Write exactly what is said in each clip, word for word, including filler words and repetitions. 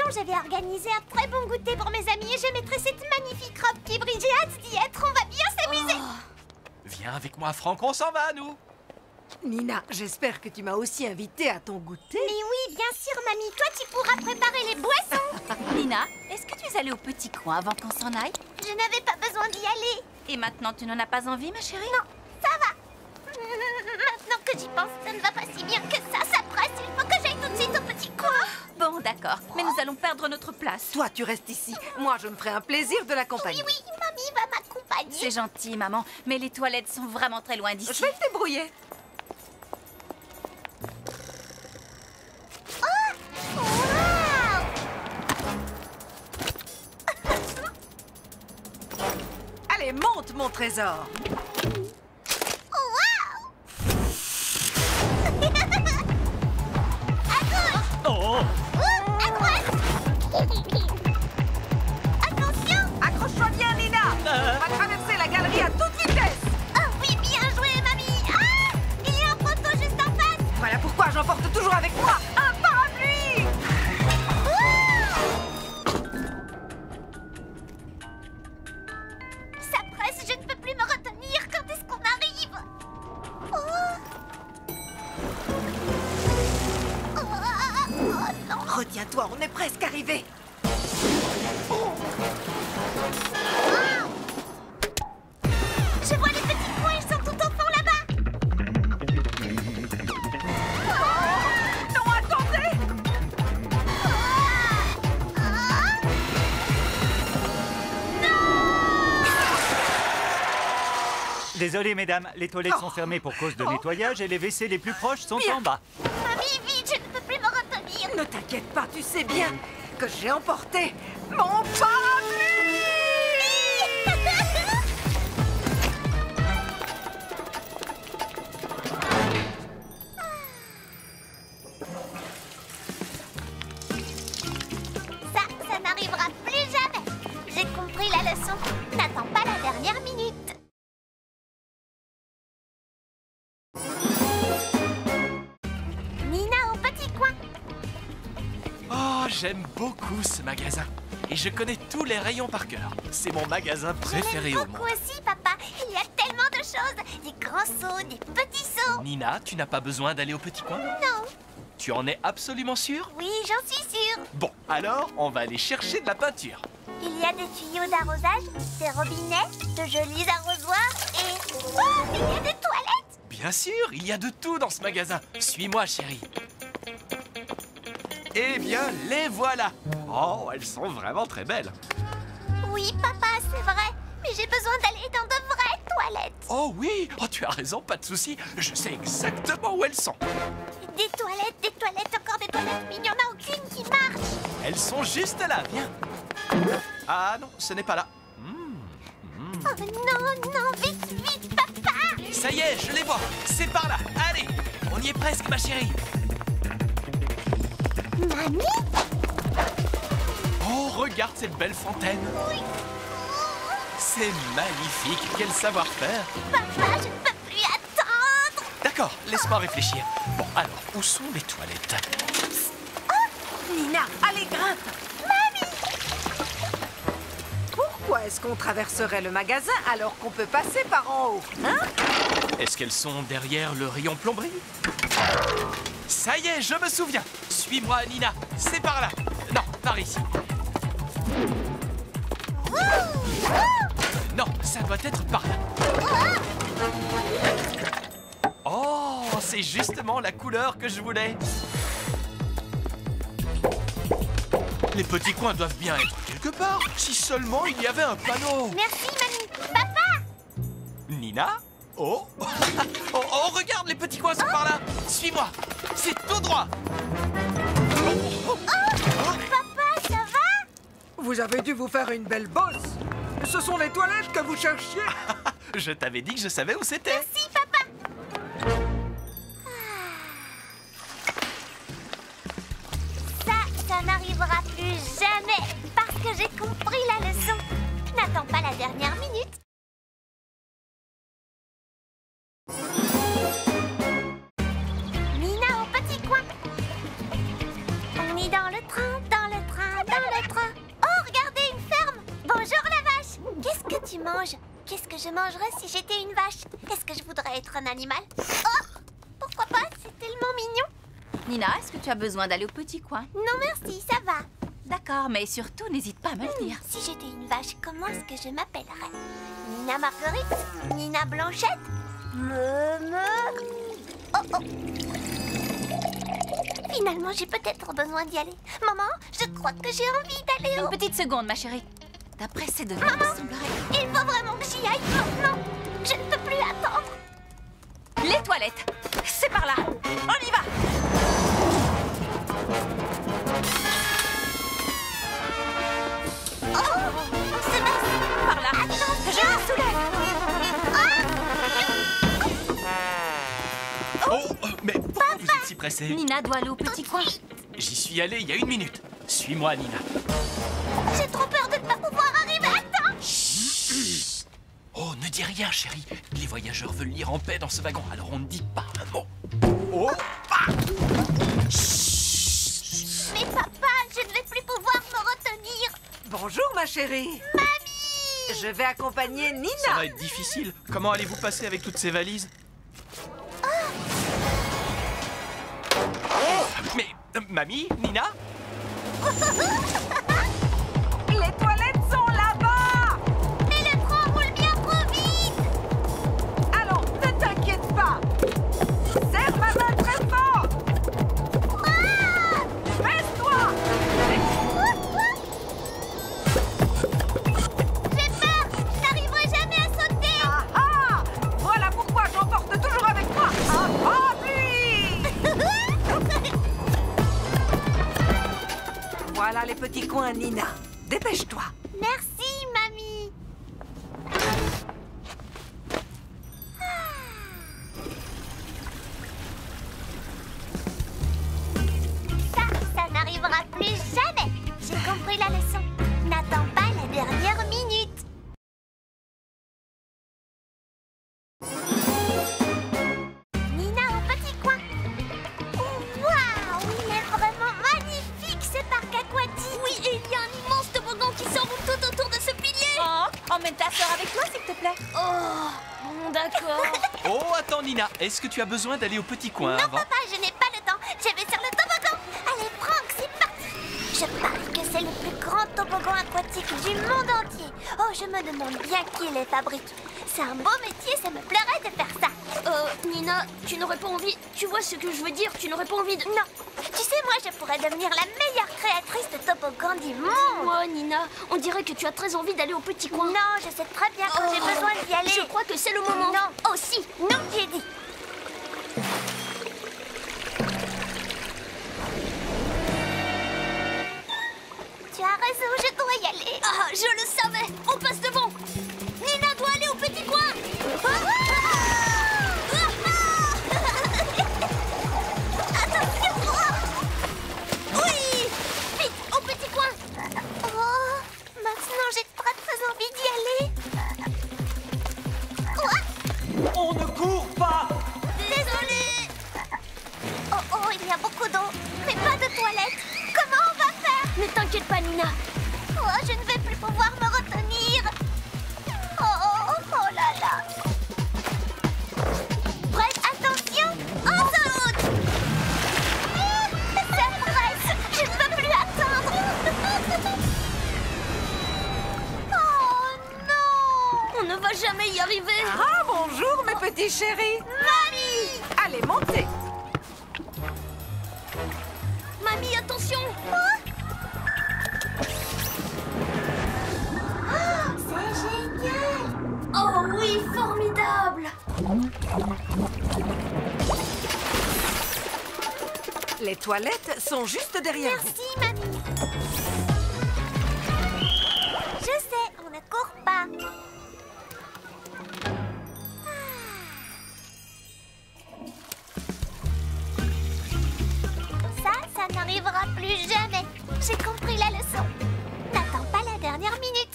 j'avais organisé un très bon goûter pour mes amis et je mettrai cette magnifique robe qui brille. J'ai hâte d'y être, on va bien s'amuser. Oh. Viens avec moi, Franck, on s'en va, nous. Nina, j'espère que tu m'as aussi invité à ton goûter. Mais oui, bien sûr, mamie. Toi, tu pourras préparer les boissons. Nina, est-ce que tu es allée au petit coin avant qu'on s'en aille? Je n'avais pas besoin d'y aller. Et maintenant, tu n'en as pas envie, ma chérie? Non, ça va. Maintenant que j'y pense, ça ne va pas si bien que ça. Ça presse, il faut que j'aille tout de suite au petit coin. Bon, d'accord, mais nous allons perdre notre place. Toi, tu restes ici. Moi, je me ferai un plaisir de l'accompagner. Oui, oui, mamie va m'accompagner. C'est gentil, maman, mais les toilettes sont vraiment très loin d'ici. Je vais me débrouiller. Allez, monte, mon trésor. Oh! Attention! Accroche-toi bien, Nina. On va traverser la galerie à toute vitesse. Oh oui, bien joué, mamie! Ah! Il y a un poteau juste en face! Voilà pourquoi j'emporte toujours avec moi un parapluie. Ça presse, je ne peux plus me retenir. Quand est-ce qu'on arrive? Oh! Oh, oh non! Retiens-toi, on est presque arrivé. Je vois les petits points, ils sont tout au fond là-bas! Non, attendez. Désolé, mesdames, les toilettes sont fermées pour cause de nettoyage et les W C les plus proches sont Bien. en bas. Mamie, vite, je ne peux plus me retenir! Ne t'inquiète pas, tu sais bien que j'ai emporté mon parapluie. Ça, ça n'arrivera plus jamais! J'ai compris la leçon. N'attends pas la dernière minute. Nina au petit coin. Oh, j'aime beaucoup ce magasin. Et je connais tous les rayons par cœur. C'est mon magasin préféré J'aime au beaucoup monde. aussi, papa. Il y a tellement de choses. Des grands seaux, des petits seaux. Nina, tu n'as pas besoin d'aller au petit coin? Non. Tu en es absolument sûre? Oui, j'en suis sûre. Bon, alors, on va aller chercher de la peinture. Il y a des tuyaux d'arrosage, des robinets, de jolis arrosoirs et... Oh, il y a des toilettes! Bien sûr, il y a de tout dans ce magasin. Suis-moi, chérie. Eh bien, les voilà. Oh, elles sont vraiment très belles. Oui, papa, c'est vrai. Mais j'ai besoin d'aller dans de vraies toilettes. Oh oui, oh, tu as raison, pas de souci. Je sais exactement où elles sont. Des toilettes, des toilettes, encore des toilettes, mais il n'y en a aucune qui marche. Elles sont juste là, viens. Ah non, ce n'est pas là. Hmm, hmm. Oh non, non, vite, vite, papa! Ça y est, je les vois. C'est par là. Allez, on y est presque, ma chérie. Mamie? Oh, regarde cette belle fontaine. Oui. C'est magnifique. Quel savoir-faire. Papa, je ne peux plus attendre. D'accord, laisse-moi réfléchir. Bon, alors, où sont les toilettes? Nina, allez, grimpe. Mamie! Pourquoi est-ce qu'on traverserait le magasin alors qu'on peut passer par en haut, hein? Est-ce qu'elles sont derrière le rayon plomberie? Ça y est, je me souviens. Suis-moi, Nina. C'est par là. Non, par ici. Non, ça doit être par là. Oh, c'est justement la couleur que je voulais. Les petits coins doivent bien être quelque part. Si seulement il y avait un panneau. Merci, mamie. Papa! Nina? Oh. oh, oh, regarde, les petits coins sont par là. Suis-moi. C'est tout droit. Oh, oh. Papa, ça va? Vous avez dû vous faire une belle bosse. Ce sont les toilettes que vous cherchiez. Je t'avais dit que je savais où c'était. Merci, papa. Ça, ça n'arrivera plus jamais parce que j'ai compris la leçon. N'attends pas la dernière minute. Nina au petit coin. On est dans le train, dans le train, qu'est-ce que je mangerais si j'étais une vache? Est-ce que je voudrais être un animal? Oh, pourquoi pas? C'est tellement mignon. Nina, est-ce que tu as besoin d'aller au petit coin? Non merci, ça va. D'accord, mais surtout, n'hésite pas à me le dire. Si j'étais une vache, comment est-ce que je m'appellerais? Nina Marguerite? Nina Blanchette? Me, me... Oh, oh. Finalement, j'ai peut-être besoin d'y aller. Maman, je crois que j'ai envie d'aller au... Une petite seconde, ma chérie. D'après ces devants, Maman, il semblerait... il faut vraiment que j'y aille maintenant. Je ne peux plus attendre. Les toilettes, c'est par là. On y va. Oh, on se baisse. Par là. Attention. Je me soulève. Oh, mais pourquoi vous êtes si pressé? Nina doit aller au petit coin. J'y suis allé il y a une minute. Suis-moi, Nina. J'ai trop peur de ne pas pouvoir arriver à temps. Chut. Oh, ne dis rien, chérie. Les voyageurs veulent lire en paix dans ce wagon, alors on ne dit pas un mot. Oh, ah. Mais papa, je ne vais plus pouvoir me retenir. Bonjour, ma chérie. Mamie! Je vais accompagner Ça Nina. va être difficile. Comment allez-vous passer avec toutes ces valises? Oh, mais, euh, mamie, Nina? Les toilettes sont là-bas. Mais le train roule bien trop vite. Allons, ne t'inquiète pas. Serre ma main très fort. Ah! Baisse-toi. J'ai peur. Je n'arriverai jamais à sauter. Ah ah. Voilà pourquoi j'emporte toujours avec moi un parapluie. Voilà les petits coins, Nina. Dépêche-toi. Merci, mamie. Ça, ça n'arrivera plus jamais. J'ai compris la leçon. N'attends pas la dernière minute. Nina au petit coin. Waouh, il est vraiment magnifique ce parc aquatique. Oui, et il y a un immense toboggan qui s'enroule tout autour de ce pilier. Oh, emmène ta sœur avec toi, s'il te plaît. Oh, bon, d'accord. Oh, attends, Nina. Est-ce que tu as besoin d'aller au petit coin Non, avant? papa, je n'ai pas le temps. Je vais sur le toboggan. Allez, Franck, c'est parti. Je parie que c'est le plus grand toboggan aquatique du monde entier. Oh, je me demande bien qui les fabrique. C'est un beau métier, ça me plairait de faire ça. Euh, Nina, tu n'aurais pas envie... Tu vois ce que je veux dire? Tu n'aurais pas envie de... Non, tu sais, moi, je pourrais devenir la meilleure créatrice de toboggan du monde. Moi, Nina, on dirait que tu as très envie d'aller au petit coin. Non, je sais très bien quand j'ai besoin d'y aller. Je crois que c'est le moment. Non, aussi, non, j'ai dit. Tu as raison, je dois y aller. Ah, je le savais. On passe devant. Nina doit aller au petit coin. Attention. Oui. Vite, au petit coin. Oh, maintenant j'ai très très envie d'y aller. Quoi? On ne court pas. Désolée. Oh oh, il y a beaucoup d'eau, mais pas de toilette. Comment on va faire? Ne t'inquiète pas, Nina. Oh, je ne vais plus pouvoir me retenir. Oh, oh, oh là là. Prête, attention, on saute. Ça presse, je ne peux plus attendre. Oh non. On ne va jamais y arriver. Ah, bonjour, mes petits chéris. Mamie. Allez, montez. Mamie, attention. C'est génial. Oh oui, formidable. Les toilettes sont juste derrière vous. Merci, mamie. Je sais, on ne court pas. Ça, ça n'arrivera plus jamais. J'ai compris la leçon. N'attends pas la dernière minute.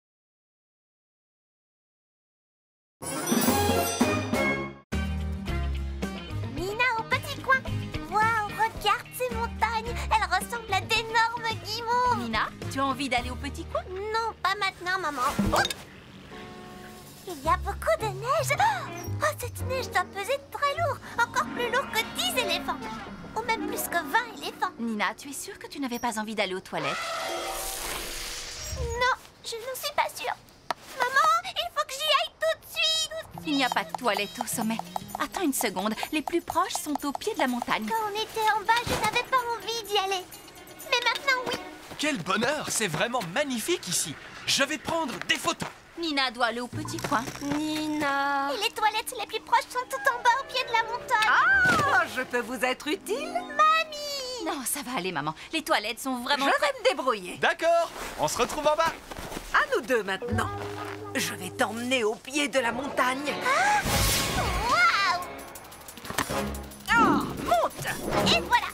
Nina au petit coin. Waouh, regarde ces montagnes. Elles ressemblent à d'énormes guimauves. Nina, tu as envie d'aller au petit coin? Non, pas maintenant, maman. Oh, Il y a beaucoup de neige. Oh, cette neige doit peser très lourd. Encore plus lourd que dix éléphants. Ou même plus que vingt éléphants. Nina, tu es sûre que tu n'avais pas envie d'aller aux toilettes? Non, je n'en suis pas sûre. Maman, il faut que j'y aille tout de suite. Il n'y a pas de toilettes au sommet. Attends une seconde, les plus proches sont au pied de la montagne. Quand on était en bas, je n'avais pas envie d'y aller. Mais maintenant, oui. Quel bonheur! C'est vraiment magnifique ici. Je vais prendre des photos. Nina doit aller au petit coin. Nina... Et les toilettes les plus proches sont tout en bas au pied de la montagne. Ah, je peux vous être utile? Mamie! Non, ça va aller, maman. Les toilettes sont vraiment... Je vais me débrouiller. D'accord, on se retrouve en bas. À nous deux maintenant. Je vais t'emmener au pied de la montagne. Waouh! Oh, monte! Et voilà!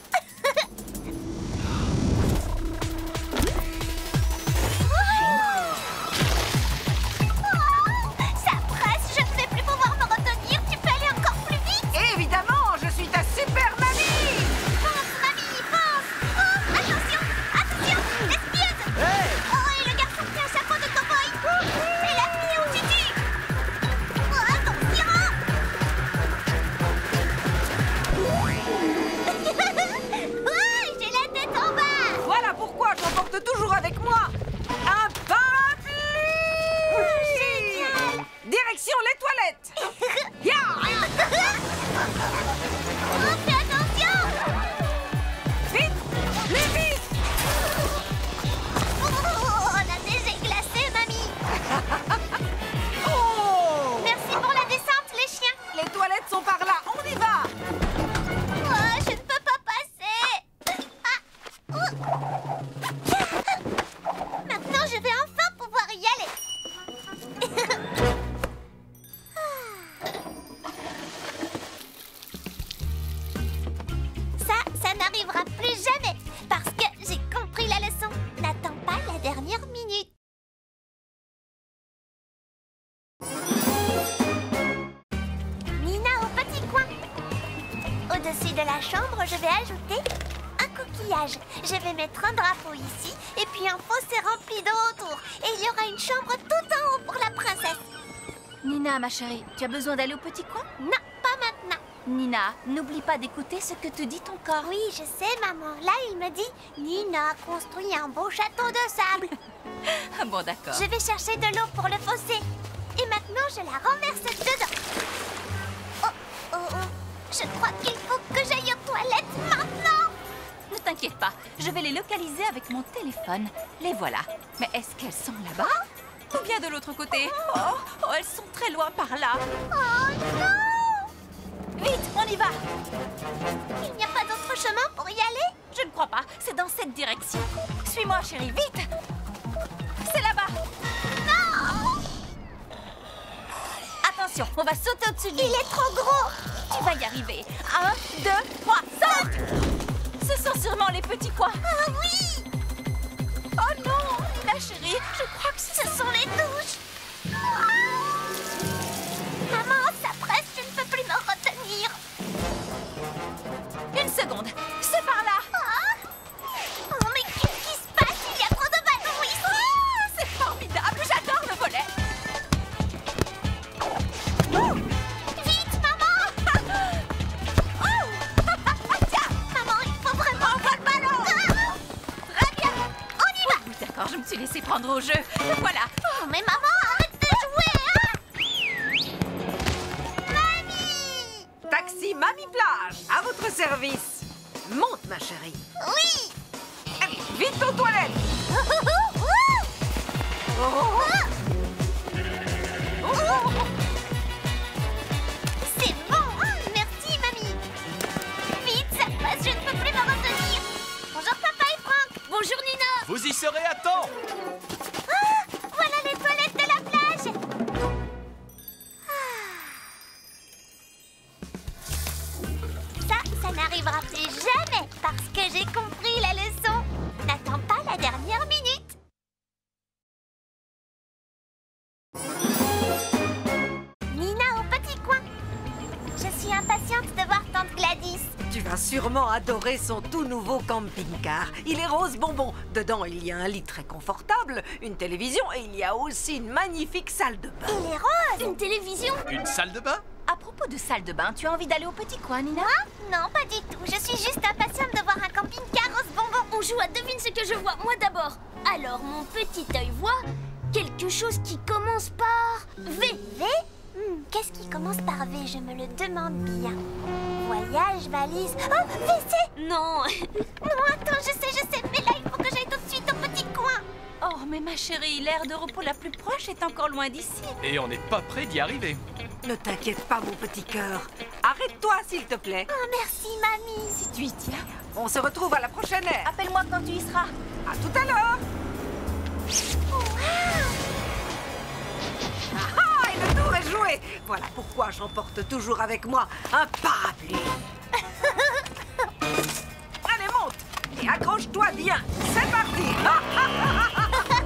Ça presse, je ne vais plus pouvoir me retenir. Tu peux aller encore plus vite? Évidemment, je suis ta super mamie! Pense, mamie, pense! Oh, attention, attention, l'espionne! Hey! Oh, et le garçon qui a un chapeau de cow-boy! Et la fille au tutu! Oh, attention! Ouais, j'ai la tête en bas! Voilà pourquoi j'emporte toujours avec moi un parapluie! Génial! Direction les toilettes! Ya! Oh, fais attention! Vite! Plus vite! Oh, la neige est glacée, mamie! Oh! Merci pour la descente, les chiens! Les toilettes sont par là, on y va! Oh, je ne peux pas passer! Ah. Oh. Maintenant, je vais enfin pouvoir y aller! Ça, ça n'arrivera plus jamais! Parce que j'ai compris la leçon! N'attends pas la dernière minute! Nina au petit coin! Au-dessus de la chambre, je vais ajouter un coquillage. Je vais mettre un drapeau ici et puis un fossé rempli d'eau autour. Et il y aura une chambre tout en haut pour la princesse. Nina, ma chérie, tu as besoin d'aller au petit coin? Non, pas maintenant. Nina, n'oublie pas d'écouter ce que te dit ton corps. Oui, je sais, maman. Là, il me dit Nina, construis un beau château de sable. Ah bon, d'accord. Je vais chercher de l'eau pour le fossé. Et maintenant, je la renverse dedans. Oh, oh, oh. Je crois qu'il faut que j'aille aux toilettes maintenant. Ne t'inquiète pas, je vais les localiser avec mon téléphone. Les voilà. Mais est-ce qu'elles sont là-bas? Ou bien de l'autre côté? Oh, oh, elles sont très loin par là. Oh non! Vite, on y va! Il n'y a pas d'autre chemin pour y aller? Je ne crois pas, c'est dans cette direction. Suis-moi, chérie, vite! C'est là-bas! Non! Attention, on va sauter au-dessus de lui. Il est trop gros! Tu vas y arriver. Un, deux, trois, saute! Ce sont sûrement les petits coins. Ah oui! Oh non, Nina chérie, je crois que Ce ce sont les douches! Maman, ça presse, je ne peux plus me retenir. Une seconde, c'est par là. Ah! Oh, mais qu'est-ce qui se passe? Il y a trop de ballons ici! Oh, c'est formidable, j'adore le volet. Vite, maman! Oh, tiens, Maman, il faut vraiment... envoie le ballon. Très bien, on y va! Oui, d'accord, je me suis laissée prendre au jeu. Le voilà. Oh, mais maman, arrête de jouer, hein! Mamie! Taxi Mamie Plage, à votre service. Monte, ma chérie. Oui! Allez, vite aux toilettes. Oh! C'est bon! Merci, mamie! Vite, ça passe, je ne peux plus me retenir! Bonjour, papa et Franck! Bonjour Nina. Vous y serez à temps. Ah! Voilà les toilettes de la plage! Ah. Ça, ça n'arrivera plus jamais parce que j'ai compris la leçon! N'attends pas la dernière minute! Nina au petit coin! Je suis impatiente de voir tante Gladys! Tu vas sûrement sûrement adoré son tout nouveau camping-car. Il est rose bonbon. Dedans, il y a un lit très confortable, une télévision et il y a aussi une magnifique salle de bain. Il est rose. Une télévision? Une salle de bain? À propos de salle de bain, tu as envie d'aller au petit coin, Nina? Moi? Non, pas du tout. Je suis juste impatiente de voir un camping-car rose bonbon. On joue à devine ce que je vois, moi d'abord. Alors, mon petit œil voit quelque chose qui commence par V. V? Hmm, Qu'est-ce qui commence par V? Je me le demande bien. Voyage, valise... Oh, V C! Non. Non, attends, je sais, je sais. Mais là, il faut que j'aille tout de suite au petit coin. Oh, mais ma chérie, l'aire de repos la plus proche est encore loin d'ici. Et on n'est pas près d'y arriver. Ne t'inquiète pas, mon petit cœur. Arrête-toi, s'il te plaît. Oh, merci, mamie. Si tu y tiens, On se retrouve à la prochaine ère. appelle-moi quand tu y seras. À tout à l'heure. Ah ah, et le tour est joué. Voilà pourquoi j'emporte toujours avec moi un parapluie. Allez, monte et accroche-toi bien. C'est parti. Ah, ah, ah, ah.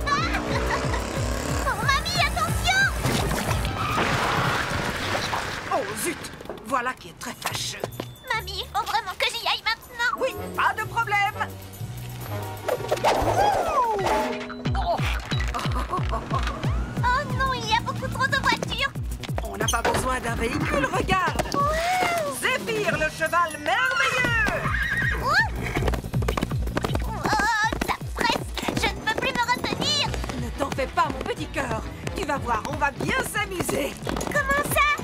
Oh, mamie, attention! Oh, zut. Voilà qui est très fâcheux. Mamie, il faut vraiment que j'y aille maintenant. Oui, pas de problème. Oh. Oh non, il y a beaucoup trop de voitures. On n'a pas besoin d'un véhicule, regarde. Zéphyr, le cheval merveilleux. Oh, ça presse. Je ne peux plus me retenir. Ne t'en fais pas, mon petit cœur. Tu vas voir, on va bien s'amuser. Comment ça?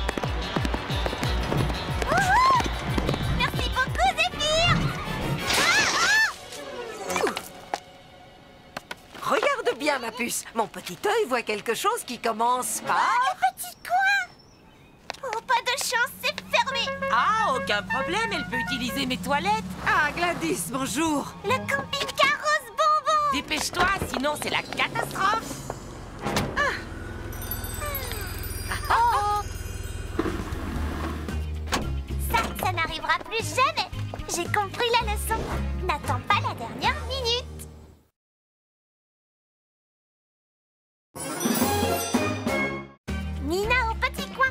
Wouhou! Merci beaucoup, Zéphyr. Ah, ah! Regarde bien, ma puce. Mon petit œil voit quelque chose qui commence par... Le petit coin. Oh, pas de chance, c'est fermé. Ah, aucun problème, elle peut utiliser mes toilettes. Ah, Gladys, bonjour. Le camping-car rose bonbon. Dépêche-toi, sinon c'est la catastrophe. Oh. Ça, ça n'arrivera plus jamais. J'ai compris la leçon. N'attends pas la dernière minute. Nina au petit coin.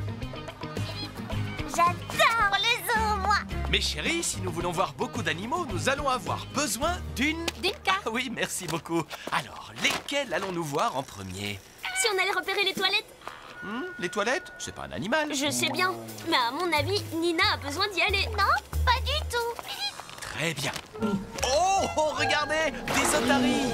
J'adore les zoos, moi. Mais chérie, si nous voulons voir beaucoup d'animaux, nous allons avoir besoin d'une... D'une carte. Ah oui, merci beaucoup. Alors, lesquels allons-nous voir en premier? Si on allait repérer les toilettes? Hmm, Les toilettes? C'est pas un animal. Je sais bien. Mais à mon avis, Nina a besoin d'y aller. Non, pas du tout. Très bien. Oh, oh, regardez, des otaries.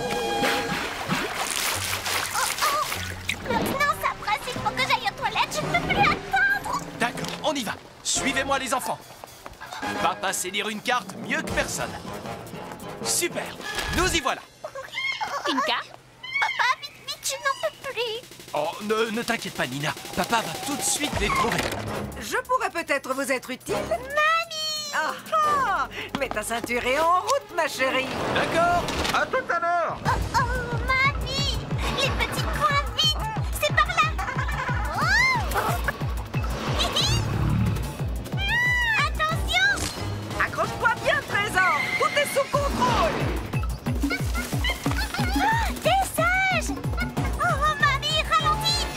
Maintenant, ça presse. Il faut que j'aille aux toilettes. Je ne peux plus attendre. D'accord, on y va. Suivez-moi les enfants. Papa sait lire une carte mieux que personne. Super, nous y voilà. Pinka, Papa, vite, vite, je n'en peux plus. Oh, ne, ne t'inquiète pas, Nina. Papa va tout de suite les trouver. Je pourrais peut-être vous être utile. Mamie! Ah ah! Mets ta ceinture et en route, ma chérie. D'accord, à tout à l'heure. Oh, oh, mamie! Les petits coins, vite! C'est par là! Oh! Hihi! Attention! Accroche-toi bien, trésor. Tout est sous contrôle. Ah, des singes! Oh, mamie, ralentis!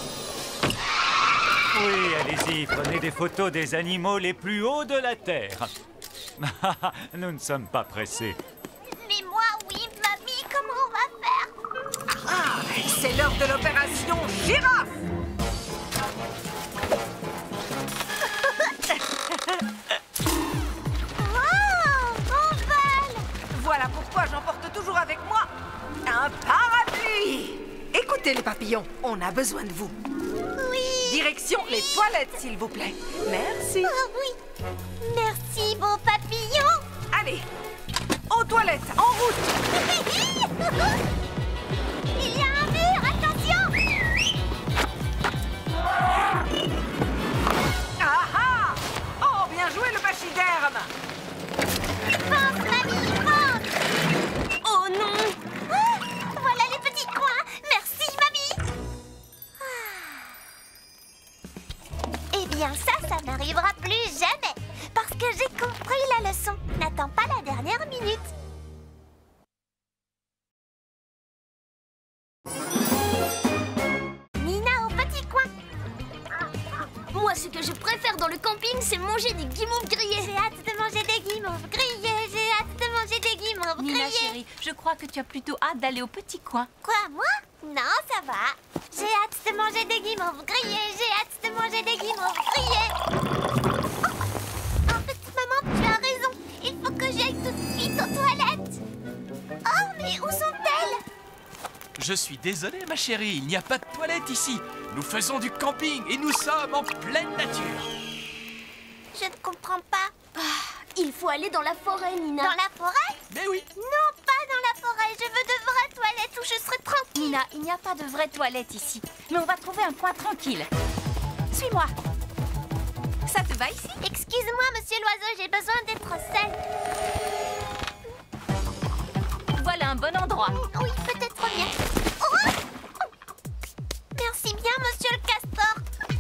Oui, allez-y, prenez des photos des animaux les plus hauts de la Terre. Nous ne sommes pas pressés. Mais moi, oui, mamie, comment on va faire? Ah, c'est l'heure de l'opération girafe. Oh, on vole! Voilà pourquoi j'emporte toujours avec moi un parapluie. Écoutez les papillons, on a besoin de vous. Oui! Direction les toilettes, s'il vous plaît. Merci. Oh, oui! Merci, beau papillon! Allez, aux toilettes, en route. Il y a un mur, attention! Ah ah! Oh, bien joué le pachyderme. Pense, mamie, pense! Oh non! Ah, voilà les petits coins! Merci, mamie! Ah. Eh bien, ça, ça n'arrivera plus jamais! Parce que j'ai compris la leçon. N'attends pas la dernière minute. Nina au petit coin. Moi, ce que je préfère dans le camping, c'est manger des guimauves grillés. J'ai hâte de manger manger des guimauves grillées. J'ai hâte de manger des guimauves Nina, grillées. chérie, je crois que tu as plutôt hâte d'aller au petit coin. Quoi, moi? Non, ça va. J'ai hâte de manger des guimauves grillées. J'ai hâte de manger des guimauves grillées. Oh, en fait, maman, tu as raison. Il faut que j'aille tout de suite aux toilettes. Oh, mais où sont-elles? Je suis désolé, ma chérie, il n'y a pas de toilette ici. Nous faisons du camping et nous sommes en pleine nature. Je ne comprends pas. Il faut aller dans la forêt, Nina. Dans la forêt? Mais oui. Non, pas dans la forêt. Je veux de vraies toilettes où je serai tranquille. Nina, il n'y a pas de vraie toilette ici. Mais on va trouver un coin tranquille. Suis-moi. Ça te va ici? Excuse-moi, monsieur l'oiseau, j'ai besoin d'être seule. Voilà un bon endroit. Oui, peut-être bien. Oh! Merci bien, monsieur le castor.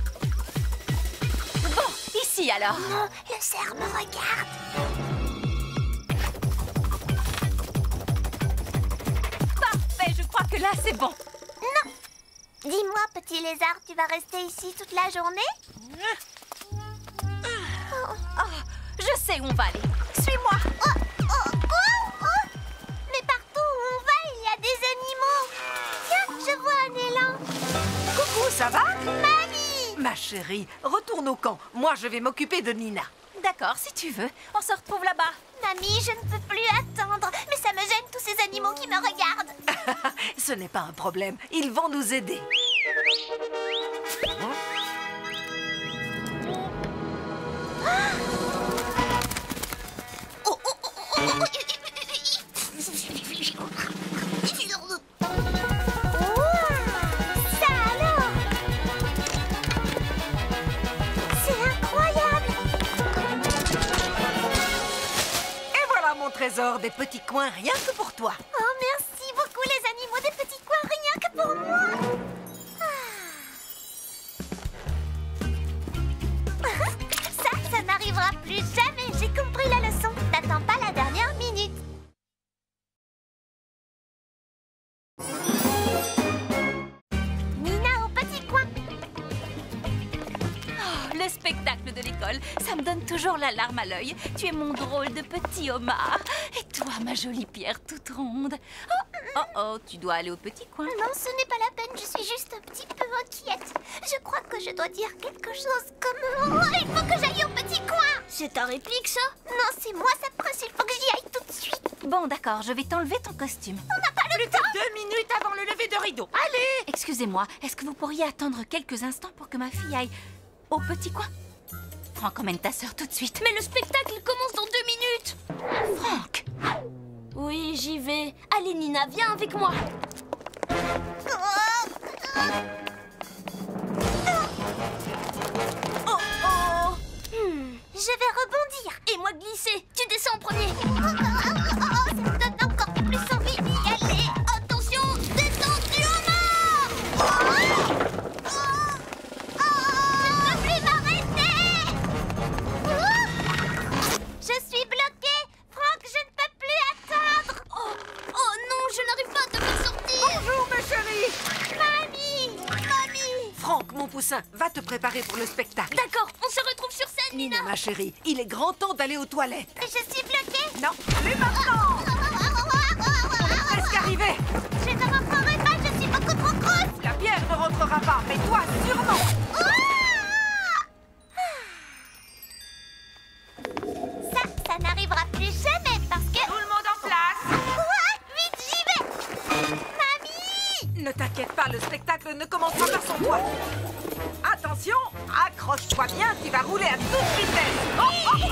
Bon, ici alors. Non, le cerf me regarde. Parfait, je crois que là c'est bon. Non. Dis-moi, petit lézard, tu vas rester ici toute la journée? Oh, je sais où on va aller. Suis-moi. Oh, oh, oh, oh. Mais partout où on va, il y a des animaux. Tiens, je vois un élan. Coucou, ça va? Mamie! Ma chérie, retourne au camp. Moi, je vais m'occuper de Nina. D'accord, si tu veux. On se retrouve là-bas. Mamie, je ne peux plus attendre. Mais ça me gêne tous ces animaux qui me regardent. Ce n'est pas un problème. Ils vont nous aider. Oh, oh, oh, oh, oh, oh. Ça alors? C'est incroyable. Et voilà mon trésor des petits coins rien que pour toi. Oh, merci beaucoup les animaux des petits coins, rien que pour moi. Ah. Ça, ça n'arrivera plus jamais. J'ai compris la leçon. N'attends pas la dernière minute. Nina au petit coin. Oh, le spectacle de l'école, ça me donne toujours la larme à l'œil. Tu es mon drôle de petit homard. Et toi, ma jolie pierre toute ronde. Oh, oh, oh, tu dois aller au petit coin. Non, ce n'est pas la peine. Je suis juste un petit peu inquiète. Je crois que je dois dire quelque chose comme... Oh, il faut que j'aille au petit coin. C'est ta réplique, ça? Non, c'est moi sa prince. Il faut que j'y aille tout de suite. Bon, d'accord, je vais t'enlever ton costume. On n'a pas le temps. Deux minutes avant le lever de rideau. Allez! Excusez-moi, est-ce que vous pourriez attendre quelques instants pour que ma fille aille au petit coin? Franck, emmène ta sœur tout de suite. Mais le spectacle commence dans deux minutes. Franck! Oui, j'y vais. Allez, Nina, viens avec moi. Oh, oh. Hmm, je vais rebondir. Et moi glisser. Tu descends en premier. Oh, oh, oh, oh, ça me donne encore plus envie d'y aller. Attention, descends du homard. Oh, oh, oh, je ne peux plus m'arrêter. Oh, je suis bloquée. Franck, je ne peux plus attendre. Oh, oh non, je n'arrive pas à te faire sortir. Bonjour ma chérie. Mamie, mamie. Franck, mon poussin, va te préparer pour le spectacle. D'accord, on se retrouve sur scène, Nina, Nina. ma chérie, il est grand temps d'aller aux toilettes. Je suis bloquée. Non, plus maintenant. Presque arrivé. Je ne rentrerai pas, je suis beaucoup trop grosse. La pierre ne rentrera pas, mais toi, sûrement. Ça, ça n'arrivera plus jamais parce que... Tout le monde en place. Quoi? Vite, j'y vais. Mamie! Ne t'inquiète pas, le spectacle ne commencera pas sans toi. Attention, accroche-toi bien, tu vas rouler à toute vitesse. Oh, oh, oh.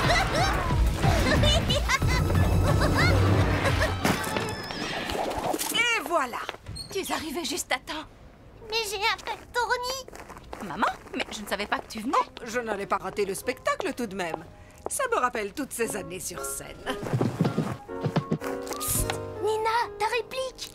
Et voilà. Tu es arrivée juste à temps. Mais j'ai un peu tourni. Maman, mais je ne savais pas que tu venais. Je n'allais pas rater le spectacle tout de même. Ça me rappelle toutes ces années sur scène. Nina, ta réplique.